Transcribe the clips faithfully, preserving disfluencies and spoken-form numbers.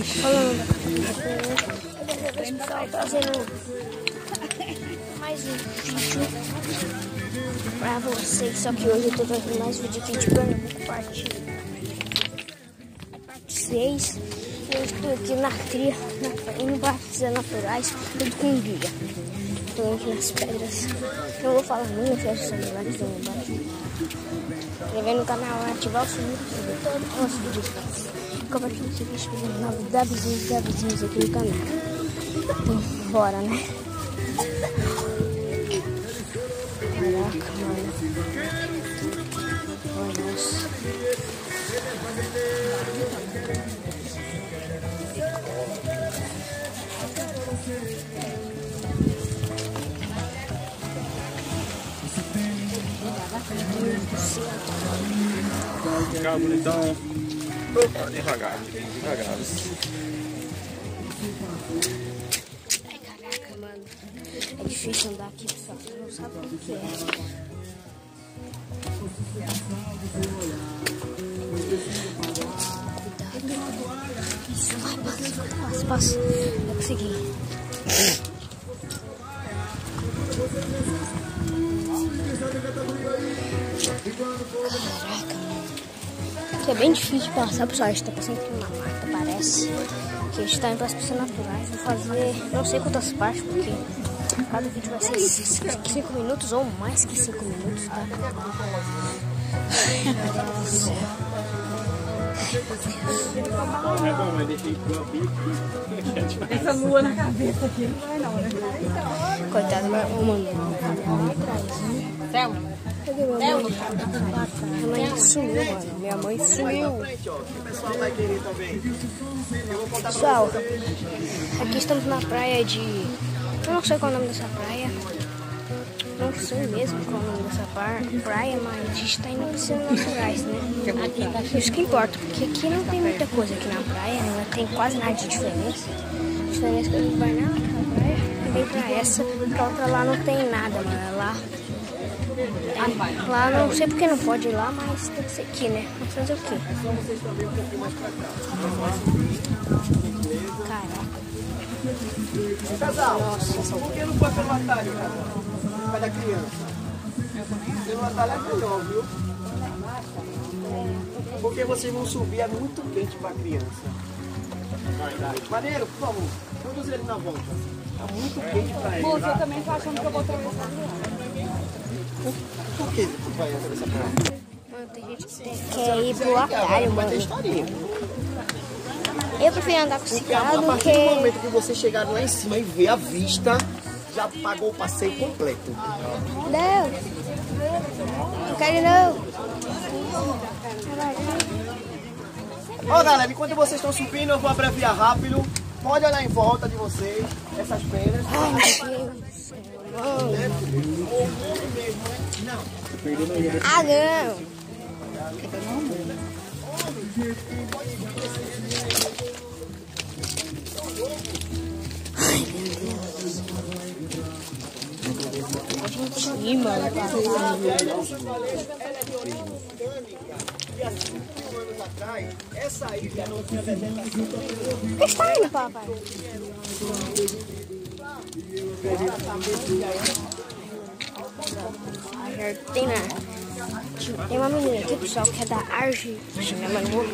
falando pessoal, trazendo mais um vídeo pra vocês. Só que hoje eu tô trazendo mais vídeo aqui de Pernambuco, parte seis. Eu estou aqui na trilha, na, indo para piscinas naturais, tudo com guia. Estou aqui nas pedras. Não vou falar muito, eu fecho os celulares do meu bairro. Inscrever no canal, ativar o sininho para receber todos os nossos vídeos. Compartilhe esse vídeo com novidades e vizinhos aqui no canal. Então, bora, né? Caraca, mano. Olha, nossa. Ficar bonitão. Devagar, devagar. Ai, caraca, mano. É difícil andar aqui, pessoal. Você não sabe o que é. Isso, vai, passa, passa, passa. Vai conseguir. Caraca, mano. Aqui é bem difícil de passar, pessoal. A gente tá passando aqui uma mata, parece. Que a gente tá indo para as piscinas naturais. Vou fazer não sei quantas partes, porque cada vídeo vai ser cinco minutos ou mais que cinco minutos, tá? Ai, meu Deus do céu. É bom, mas deixei pro bico. Essa lua na cabeça aqui não vai não, né? Coitado, mas o mano lá atrás, né? Thelma. Cadê minha mãe? Minha mãe sumiu, mano. Minha mãe sumiu. O pessoal vai querer também. Pessoal, aqui estamos na praia de... Eu não sei qual é o nome dessa praia. Não sei mesmo qual é o nome dessa praia, mas a gente tá indo em piscinas naturais, né? Isso que importa, porque aqui não tem muita coisa aqui na praia, não tem quase nada de diferença. A diferença é que a gente vai na praia e vem pra essa, pra outra lá não tem nada, mano. Lá, lá não sei porque não pode ir lá, mas tem que ser aqui, né? Vamos fazer o quê? Caraca. Casal, Nossa, por que não foi pelo atalho, casal? Vai da criança. Pelo atalho é melhor, viu? Porque vocês vão subir, é muito quente pra criança. Maneiro, por favor, conduz ele na volta. Tá muito quente pra ele. Moça, eu também tô achando que eu vou atravessar. Por que tu vai atravessar pra lá? Mano, tem gente que quer ir pro atalho, Vai ter mano. historinha. Eu prefiro andar com esse Porque a cara do partir do que... momento que vocês chegarem lá em cima e ver a vista, já pagou o passeio completo. Não, não quero não. Ó galera, enquanto vocês estão subindo, eu vou abreviar rápido. Pode olhar em volta de vocês, essas pedras. Ai, meu Deus do céu, mano. Ah, não. Ai, meu Deus. Gente, mano. E há cinco anos atrás, essa ilha não tinha vegetação. Por que está indo, papai? Argentina. Tem uma menina aqui, pessoal, que é da Argentina, mano. Vou...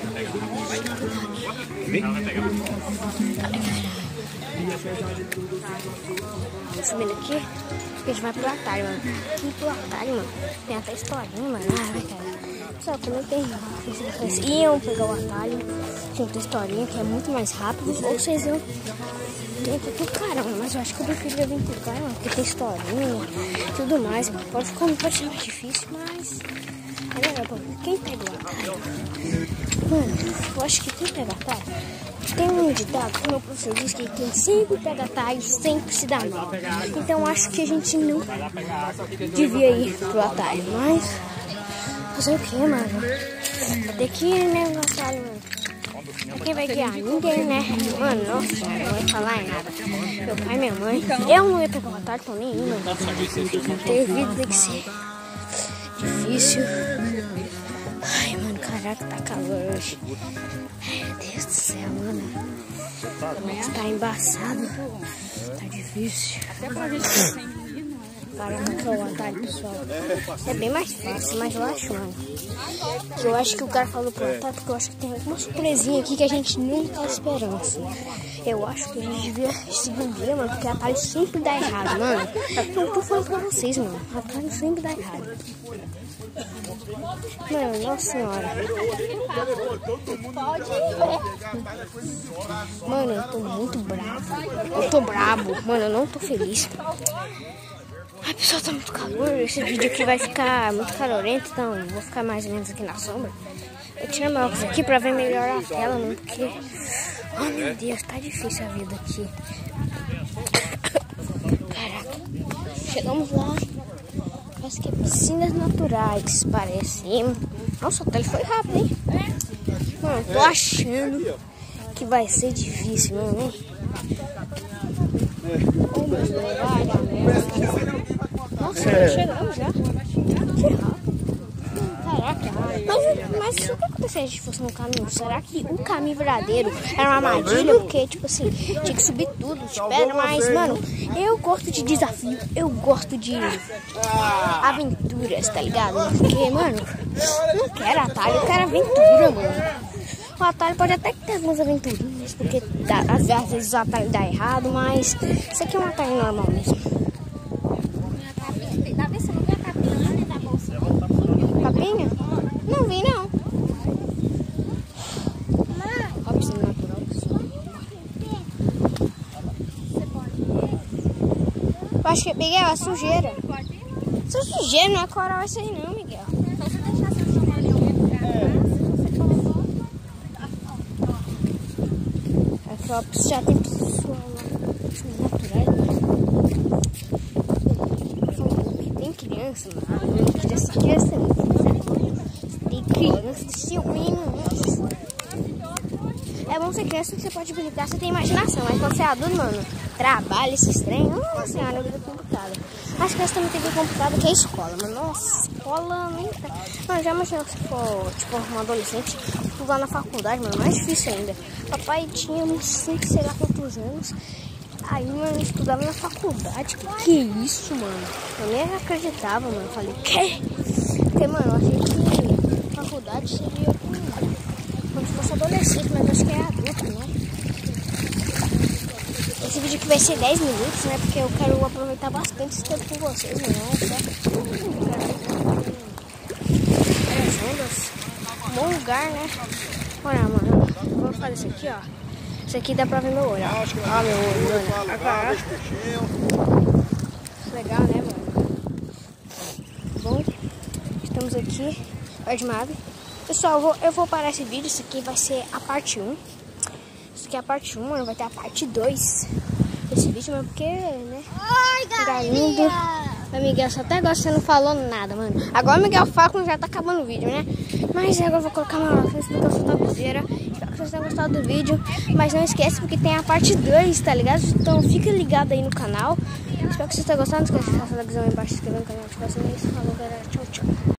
Subindo aqui, a gente vai pro atalho, mano. Aqui pro atalho, mano. Tem até historinha, mano. Ah, vai, cara. Pessoal, também tem. Vocês iam pegar o atalho, tinha outra historinha que é muito mais rápido, ou vocês iam vir por caramba, mas eu acho que eu prefiro vir por caramba, porque tem historinha e tudo mais. Pode ficar pode ser mais difícil, mas é melhor pra quem pega o atalho. Mano, eu acho que quem pega atalho. Tem um ditado que o meu professor diz que quem sempre pega atalho sempre se dá mal. Então acho que a gente não devia ir pro atalho, mas fazer o que, mano? Tem que ir, né, no atalho, mano. Quem vai guiar? Ninguém, né? Mano, nossa, não vai falar em nada. Meu pai e minha mãe. Eu não ia pegar o atalho, tô nem indo, mano. Ter vida tem que ser difícil. Ai, mano, caraca, tá calor hoje. Ai, meu Deus do céu, mano. Tá embaçado. Tá difícil. Caramba, que é o atalho, pessoal. É bem mais fácil, mas eu acho, mano. Eu acho que o cara falou pro atalho porque eu acho que tem alguma surpresinha aqui que a gente não tá esperando, assim. Eu acho que a gente devia seguir o dia, mano, porque atalho sempre dá errado, mano. Eu tô falando pra vocês, mano. Atalho sempre dá errado. Mano, nossa senhora. Mano, eu tô muito bravo. Eu tô brabo. Mano, eu não tô feliz. Ai, pessoal, tá muito calor. Esse vídeo aqui vai ficar muito calorento, então eu vou ficar mais ou menos aqui na sombra. Eu tiro meu óculos aqui pra ver melhor a tela, mano, porque... Oh, meu Deus, tá difícil a vida aqui. Caraca. Chegamos lá. Parece que é piscinas naturais, parece. Nossa, o tele foi rápido, hein? Mano, tô achando que vai ser difícil, mano, hein? Oh, meu Deus, vai dar merda. Nossa, chegamos já. Que rápido. Caraca. Mas, mas se o que acontecesse se a gente fosse no caminho? Será que o caminho verdadeiro era uma armadilha? Porque, tipo assim, tinha que subir tudo de pedra. Mas, mano, eu gosto de desafio. Eu gosto de aventuras, tá ligado? Porque, mano, não quero atalho, eu quero aventura, mano. O atalho pode até ter algumas aventurinhas, porque dá, às vezes o atalho dá errado, mas isso aqui é um atalho normal mesmo. Capinha? Não vi, não. Ó, piscina natural. Eu acho que, Miguel, é sujeira. Isso é sujeira, não é coral isso aí não, Miguel. Aqui, ó, já tem pessoal lá. Piscinas naturais. Tem criança, mano. Criança, criança. Tem criança, silvinho. É bom ser criança que você pode brincar, você tem imaginação. Mas quando você é adulto, mano, trabalha, esses trem. Nossa senhora, é vida complicada. As crianças também tem vida complicada que é a escola, mano. Nossa, escola nem tá. Mano, já imaginou se for, tipo, um adolescente estudar na faculdade, mano, mais difícil ainda. Papai tinha uns cinco, sei lá quantos anos. Aí, mano, eu estudava na faculdade. Que isso, mano? Eu nem acreditava, mano. Eu falei, quê? Porque, mano, eu achei que faculdade seria quando fosse adolescente, mas acho que é adulto, né? Esse vídeo aqui vai ser dez minutos, né? Porque eu quero aproveitar bastante esse tempo com vocês, né? As ondas. Bom lugar, né? Olha, mano, vamos fazer isso aqui, ó. Isso aqui dá pra ver meu olho, ó. Ó, meu olho, mano. Agora. Legal, né, mano? Bom, estamos aqui perto de uma árvore. Pessoal, eu vou, eu vou parar esse vídeo. Isso aqui vai ser a parte um. Isso aqui é a parte um, mano. Vai ter a parte dois desse vídeo, mano. Porque, né? Oi, galinha. O Miguel só até agora você não falou nada, mano. Agora o Miguel fala quando já tá acabando o vídeo, né? Mas agora eu vou colocar uma explicação da buzeira. Espero que vocês tenham gostado do vídeo. Mas não esquece porque tem a parte dois, tá ligado? Então fica ligado aí no canal. Espero que vocês tenham gostado. Não esquece de deixar o likezão aí embaixo, se inscrever no canal. Tipo assim, é isso. Falou, galera. Tchau, tchau.